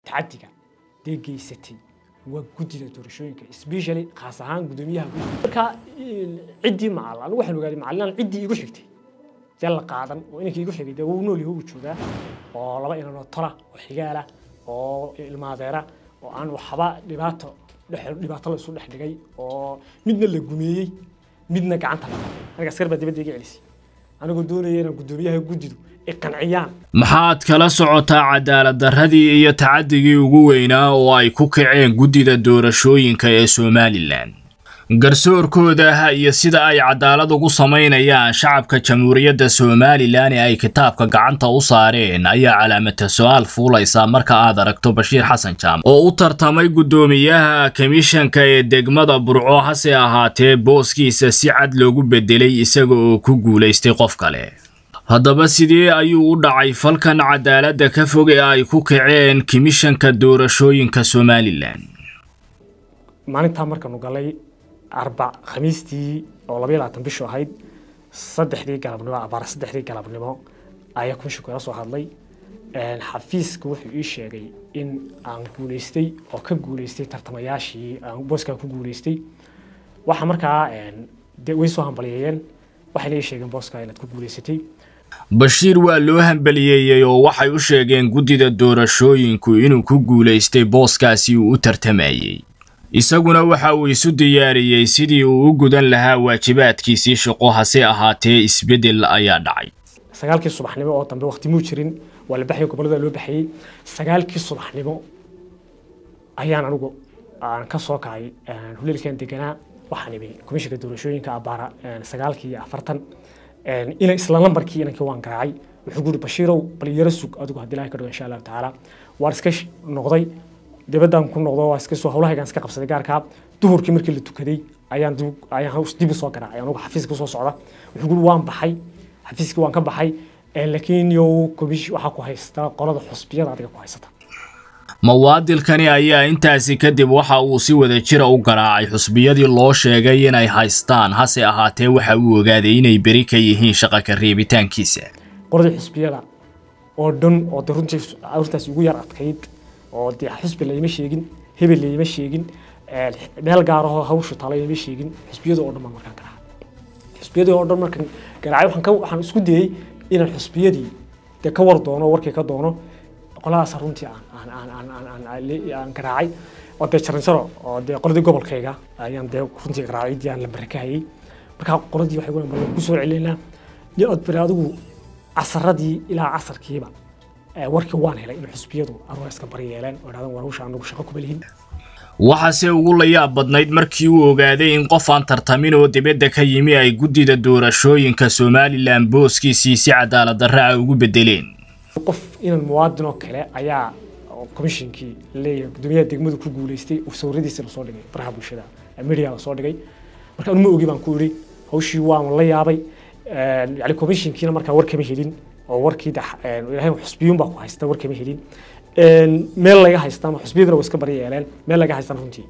تعديك ديجي ستي وجودي للدورشوينك especially خاصة قدوميها مركا عدي معلنا أنا واحد وقال معلنا عدي يقول حكتي يلا قاعدا وإنك يقول حكتي ده ونولي هو شو والله بقى إنه ترى وحجالة والمادرة وأنا وحبا لبعته الصور الحدقي ومدنا اللي جميعي مدنا كعنتها أنا كسر بدي جالس أنا قدوني أنا قدوميها جودي القنعيان maxaad kala socotaa cadaalad darradii iyo tacaddigii ugu weynaa oo ay ku kaceen guddida doorashooyinka ee Somaliland garsoorkooda iyo sida ay cadaalad ugu sameynayaan shacabka jamhuuriyadda Somaliland ee ay kitaabka gacanta u saareen ayaa calaamad su'aal fuulaysa marka aad aragto Bashiir Xasan Jaam oo u tartamay guddoomiyaha komishanka ee degmada Burco hase ahaatee booskiisa si cad loogu bedelay isaga oo ku guuleystay qof kale haddaba sidee ayuu u dhacay falkan cadaaladda ka fog ee ay ku kaceen komishanka doorashooyinka Somaliland maalinta markaanu galay arbac khamiistii oo 22 bisho ahayd saddexdii galabnimo ayaa komishanku la soo hadlay xafiiska wuxuu ii sheegay in aan guuleystay oo ka guuleystay tartamayaashii aan booska ku guuleystay waxa markaa way soo hambalyeeyeen waxay leeyihiin sheegeen booska inaad ku guuleysatay Bashiir waa loo hambalyeeyay oo waxay u sheegeen guddida doorashooyinku inuu ku guuleystay booskaasi uu u tartamayay isaguna waxa uu isu diyaariyay sidii uu u gudan lahaa waajibaadkiisii shaqo hase ahaatee isbedel ayaa dhacay 9kii subaxnimo oo dambe waqti muu jirin wala baxay gobolada loo baxay 9kii subaxnimo ayaan anigu aan ka soo kacay huleelkan deganaa waxaan imay komishanka doorashooyinka abaara 9:40 إلى إسلام لمبركي أنا كوان كراعي وحقول بشيرو بليرسوك أدوك هدي الله كده إن شاء الله تعالى وارسكش نقضي دبدا نكون نقضي وارسكش وحولها كان سكاب صديقار كاب دهور كمير كل تكدي أيان دوك أيان هوس دي بصوا كراعي أيان هو حفيزك بصوا صعدة وحقول وان بحي حفيزك وان كان بحي لكن يو كبيش وحكوا هيستا قرض حسبية عندك كويسة mawaadilkani ayaa intaasi kadib waxa uu si wada jir u garaacay xusbiyadii loo sheegay inay haystaan hase ahaatee waxa uu ogaaday inay bari ka yihiin shaqo ka reebitaankiisa qordi xusbiyada oo dhan oo runtii awrtaas ugu yar adkayd oo xusbi la ima sheegin hebel la ima sheegin meel gaar ah oo hawshu talay ima sheegin xusbiyada oo dhan markaan garaacay xusbiyada oo dhan markaan garaacay waxaan isku dayay inaan xusbiyadii ka war doono warkii ka doono qoladaas runtii aan garaacay oo jaransaro oo qoladii gobolkayga ayaan runtii garaacay diyan la barakayay marka qoladii waxay ku soo celinaa niyood baraadigu casradii ilaa casarkiiba warkii waan helay in xusbiyadu arwaaska bariyeeleen oo dhaadan warwasha anagu shaqo ku balihin waxaase ugu la yaab badnayd markii uu ogaaday in qof aan tartamin oo dibadda ka yimi ay guddida doorashooyinka Somaliland booskiisii si cadaalad darro ah ugu bedeleen qof inaan muwaadin oo kale ayaa komishinkii leeyahay gudoomiyaha degmadu ku guuleystay oo sawiradiisa la soo dhigay baraha bulshada media la soo dhigay marka anu ma ogi baan ku yiri hawshii waan la yaabay yani komishinkiina marka war kama helin oo warkii ilaahay xusbiyuun baa ku haysta war kama helin meel laga haysta ma xusbiyadana waa iska bariyeeleen meel laga haysta runtii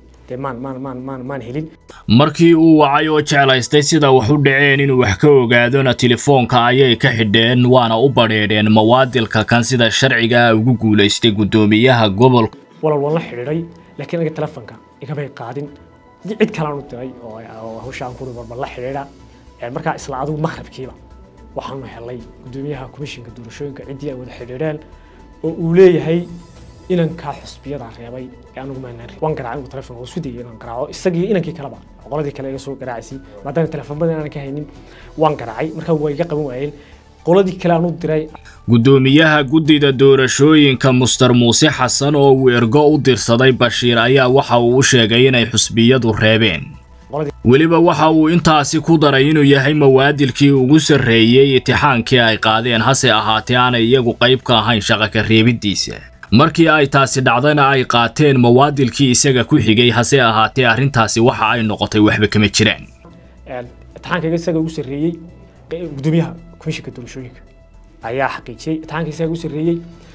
maan helin markii uu wacay oo jeclaystay sida wax u dhaceen inuu wax ka ogaadona telefoonka ayay ka xidheen waana u badheedheen mawaadilka kan sida sharciga ugu guuleystay guddoomiyaha gobolka walal la xidhiidhay laakiin aniga telefoonka igabay qaadin cid kale aan u diray oo hawshaan ku rubar la xidhiidha marka isla adigu maqribkiiba waxaan helay guddoomiyaha komishanka doorashooyinka cidii ay wada xidhiidheen oo uu leeyahay inan ka xusbiyada reebay anigu ma nari waan garaacay telefoon oo soo diiday inaan garaaco isagii inankii kala ba qoladii kale iga soo garaacay maadaama telefoon badan aan ka haynin waan garaacay marka way iga qaban waayeen qoladii kale aan u diray guddoomiyaha guddida doorashooyinka Mr Muuse Xasan oo uu ergo u dirsaday Bashiir ayaa waxa uu u sheegay inay xusbiyadu reebeen weliba waxa uu intaasi ku daray inuu yahay mawaadilkii ugu sareeyay imtixaankii ay qaadeen hase ahaatee aanay iyagu qayb ka ahayn shaqo ka reebidiisa markii ay taasi dhacdayna ay qaateen mawaadilkii isaga ku xigay hase ahaatee arintaasi waxa ay noqotay waxba kama jiraan imtixaanka isaga ugu sareeyay gudoomiyaha komishanka doorashooyinka ayaa xaqiijiyay imtixaanka isaga ugu sareeyay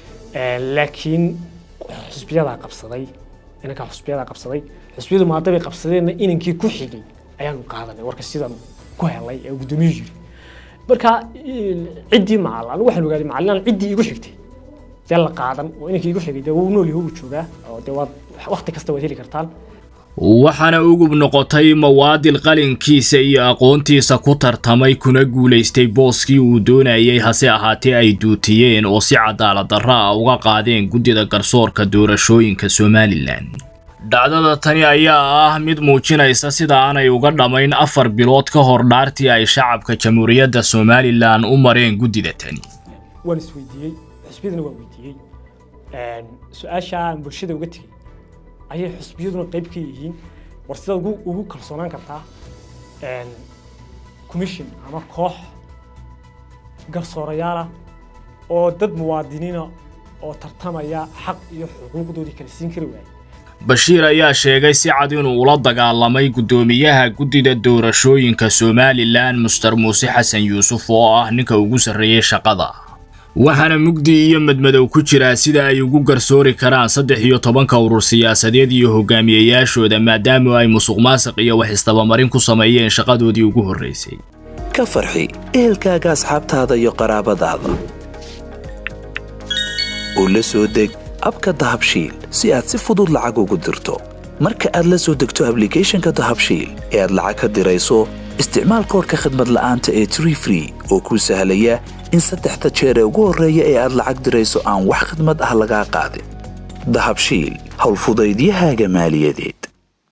laakiin xisbiyada qabsaday inanka xisbiyada qabsaday xisbiyadu maadaama qabsadeen inankii ku xigay ayaan qaadanay warka sidan ku helay ee gudoomiyuhu marka cidii macallan waxaan ogaaday macallan cidii igu xigtay dee la qaadan oo inankii igu xigay dee wuu nool yahay wuu joogaa oo dee waad waqti kasta waad heli kartaan waxaana ugu noqotay mawaadil qalinkiisa iyo aqoontiisa ku tartamay kuna guuleystay booskii uu doonayay hase ahaatee ay duutiyeen oo si cadaalad darro ah uga qaadeen guddida garsoorka doorashooyinka Somaliland dhacdada tani ayaa ah mid muujinaysa sida aanay uga dhamayn 4 bilood ka hor dhaartii ay shacabka jamhuuriyadda Somaliland u mareen guddida tani waan isweydiiyay xisbiyadana waan weydiiyay su'aasha bulshada uga tagay ayay xisbiyaduna qayb ka yihiin war sida ugu kalsoonaan kartaa commission ama koox garsoorayaal oo dad muwaadiniina oo tartamaya xaq iyo xuquuqdoodii kala siin kari waayay Bashiir ayaa sheegay si cad inuu ula dagaalamay gudoomiyaha guddida doorashooyinka Somaliland Mr. Muuse Xasan Yuusuf oo ah ninka ugu sarreeyay shaqada waxaana mugdi iyo madmadow ku jira sida ay ugu garsoori karaan 13 urur siyaasadeed iyo hogaamiyayaashooda maadaama ay musuqmaasuq iyo wax isdabamarin ku sameeyeen shaqadoodii ugu horeysay ka farxi ehelkaaga asxaabtaada iyo qaraabadaada oo la soo deg abka dahabshiil si aad si fudud lacag ugu dirto marka aad la soo degto applicationka dahabshiil ee aad lacag ka dirayso isticmaal koodka khidmad la'aanta ee Tree Free oo ku sahlaya in 3 jeer ugu horeeya ee aad lacag dirayso aan wax khidmad ah laga qaadin dahabshiil hawl fudaydiyahaaga maaliyadeed